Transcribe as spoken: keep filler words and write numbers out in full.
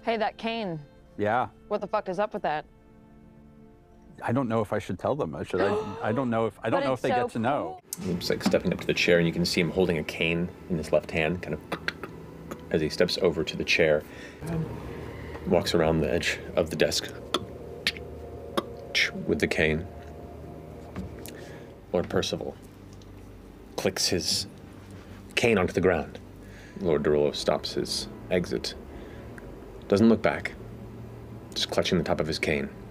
Hey, that cane. Yeah. What the fuck is up with that? I don't know if I should tell them. I should. I. I don't know if. I don't But know if it's they so get to know. He's like stepping up to the chair, and you can see him holding a cane in his left hand, kind of as he steps over to the chair, walks around the edge of the desk with the cane. Lord Percival clicks his cane onto the ground. Lord Derulo stops his exit. Doesn't look back, just clutching the top of his cane.